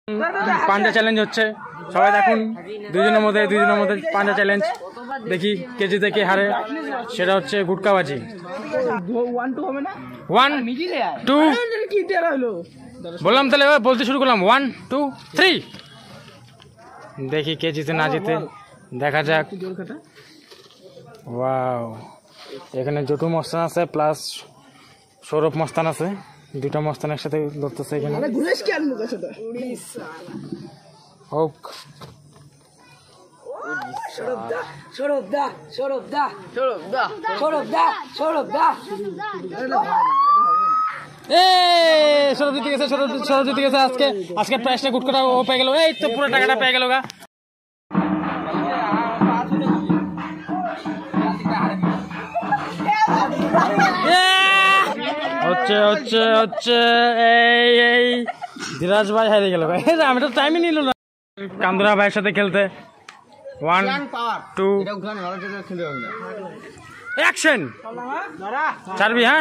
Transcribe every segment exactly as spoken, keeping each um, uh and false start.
পাঞ্জা চ্যালেঞ্জ হচ্ছে, সবাই দেখুন দুজনের মধ্যে দুজনের মধ্যে পাঞ্জা চ্যালেঞ্জ, দেখি কেজিতে কে হারে। সেটা হচ্ছে গুটকাবাজি। ওয়ান টু বললাম, তাহলে বলতে শুরু করলাম, ওয়ান টু থ্রি। দেখি কে জিতে না জিতে, দেখা যাক। ওয়াও, এখানে জটু মস্তান আছে প্লাস সৌরভ মস্তান আছে, দুটা মস্তান একসাথে ধরতেছে এখানে। হোক সৌরভ জিতে গেছে, সৌরভ জিতে গেছে। আজকে আজকে প্রাইসটা গুটকাটা ও পেয়ে গেল, এই তো পুরো টাকাটা পেয়ে গেল গা। হচ্ছে হচ্ছে হচ্ছে এই এই ধীরাজ ভাই হারিয়ে গেল। আমি তো টাইমই নিল না কান্দুরা ভাইয়ের সাথে খেলতে। One two action. ছাড়বি? হ্যাঁ,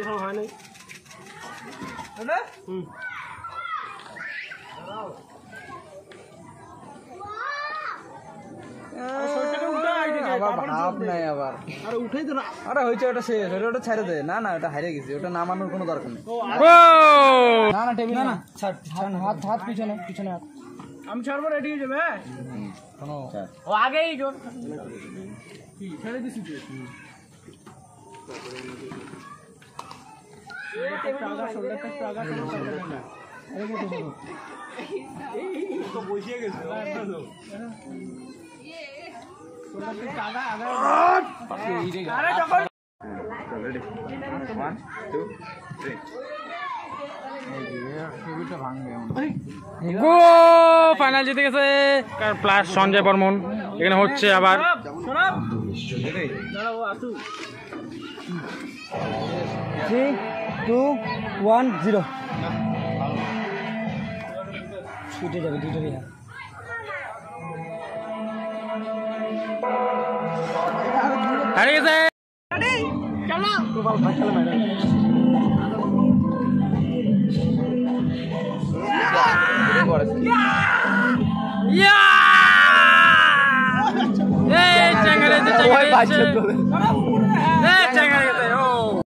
ছেড়ে দে। না না, ওটা হারিয়ে গেছি, ওটা নামানোর কোনো দরকার নেই। না না টেবিল না, হাত হাত পিছনে পিছনে হাত। আমি ছাড়বো, রেডি হয়ে যাবে। ও আগেই জোর ছেড়ে দিছি। বসিয়ে গেছে ফাইনাল জিতে গেছে প্লাস সঞ্জয় বর্মন। এখানে হচ্ছে আবার থ্রি টু ওয়ান জিরো। ছুটে যাবে দুটোরই। হারিয়ে গেছে।